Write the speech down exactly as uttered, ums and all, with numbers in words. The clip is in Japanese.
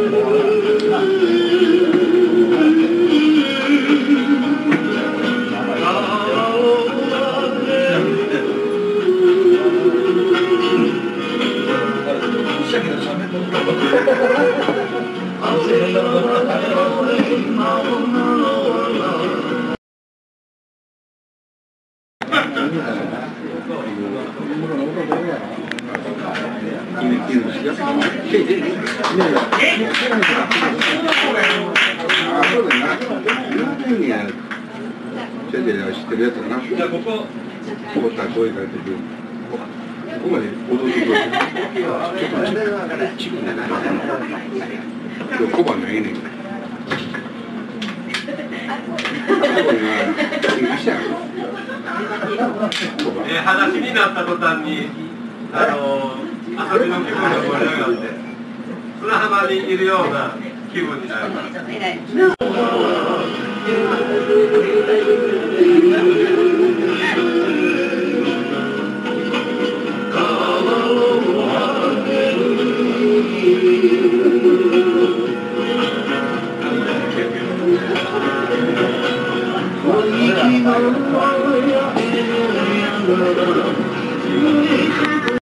知ってるやつだな。じゃあここ、ここから声かけてくる。ここまで踊ってくる。ちょっとチキンだな。今日小判がいいねん。 えー、裸足になった途端に、あのー、遊びの気分が盛り上がって、砂浜にいるような気分になります。